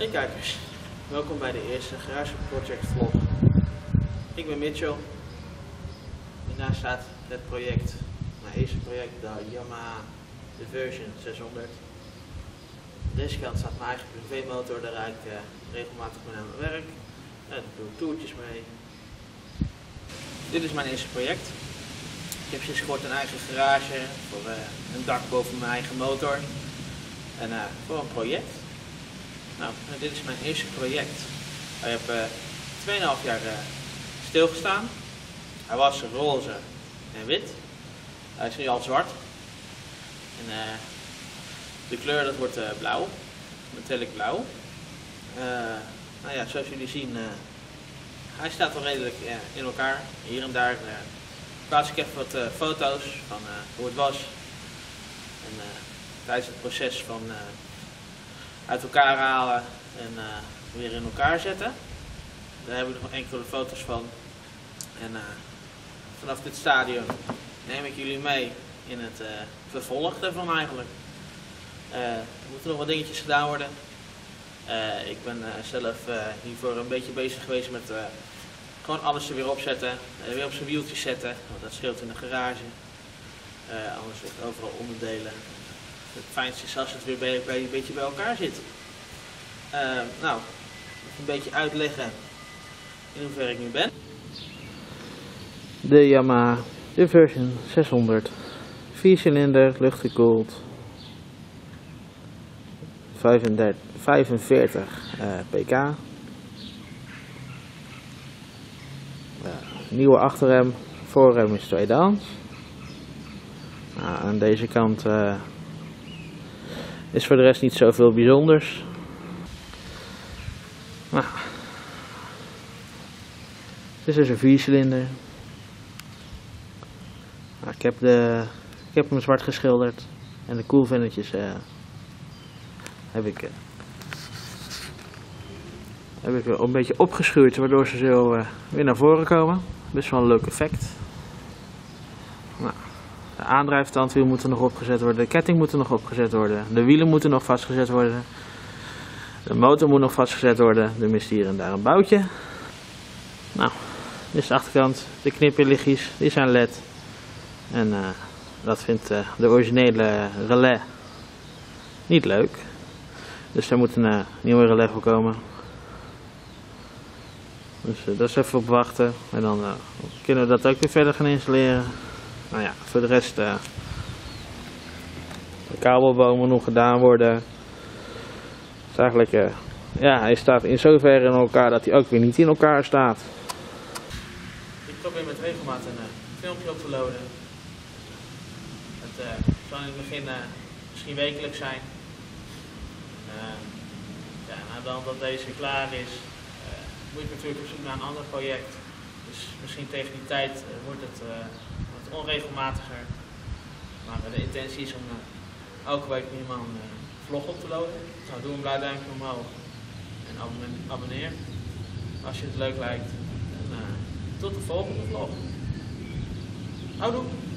Hey kijkers, welkom bij de eerste Garage Project vlog. Ik ben Mitchell. Hiernaast staat het project, mijn eerste project, de Yamaha Diversion 600. Aan deze kant staat mijn eigen privémotor, daar rijd ik regelmatig mee naar mijn werk. Daar doe ik toertjes mee. Dit is mijn eerste project. Ik heb sinds kort een eigen garage voor een dak boven mijn eigen motor. En voor een project. Nou, dit is mijn eerste project. Hij heeft 2,5 jaar stilgestaan. Hij was roze en wit. Hij is nu al zwart. En de kleur dat wordt blauw. Metallic blauw. Nou ja, zoals jullie zien, hij staat wel redelijk in elkaar. Hier en daar plaats ik even wat foto's van hoe het was. En tijdens het proces van uit elkaar halen en weer in elkaar zetten. Daar heb ik nog enkele foto's van. En vanaf dit stadium neem ik jullie mee in het vervolg daarvan eigenlijk. Er moeten nog wat dingetjes gedaan worden. Ik ben zelf hiervoor een beetje bezig geweest met gewoon alles er weer opzetten, weer op zijn wieltjes zetten, want dat scheelt in de garage. Anders ligt overal onderdelen. Het fijnste is als het weer een beetje bij elkaar zit. Nou, een beetje uitleggen in hoeverre ik nu ben. De Yamaha Diversion 600, 4-cilinder, luchtgekoeld, 45 pk. Nieuwe achterrem, voorrem is tweedehands. Aan deze kant is voor de rest niet zoveel bijzonders. Nou, dit is een 4-cilinder. Nou, ik heb hem zwart geschilderd en de koelvennetjes heb ik een beetje opgeschuurd, waardoor ze zo weer naar voren komen. Best wel een leuk effect. Nou, de aandrijftandwiel moet er nog opgezet worden, de ketting moet er nog opgezet worden, de wielen moeten nog vastgezet worden, de motor moet nog vastgezet worden, er mist hier en daar een boutje. Nou, dit is de achterkant, de knipperlichtjes, die zijn LED. En dat vindt de originele relais niet leuk. Dus daar moet een nieuwe relais voor komen. Dus dat is even op wachten. En dan kunnen we dat ook weer verder gaan installeren. Nou ja, voor de rest de kabelbomen nog gedaan worden. Dus eigenlijk, ja, hij staat in zoverre in elkaar dat hij ook weer niet in elkaar staat. Ik probeer met regelmaat een filmpje op te loaden. Het zal in het begin misschien wekelijks zijn. Ja, nadat dat deze klaar is, moet ik natuurlijk op zoek naar een ander project. Dus misschien tegen die tijd wordt het wat onregelmatiger. Maar de intentie is om elke week minimaal een vlog op te loaden. Nou, doe een blauw duimpje omhoog en abonneer als je het leuk lijkt. En tot de volgende vlog. Houdoe!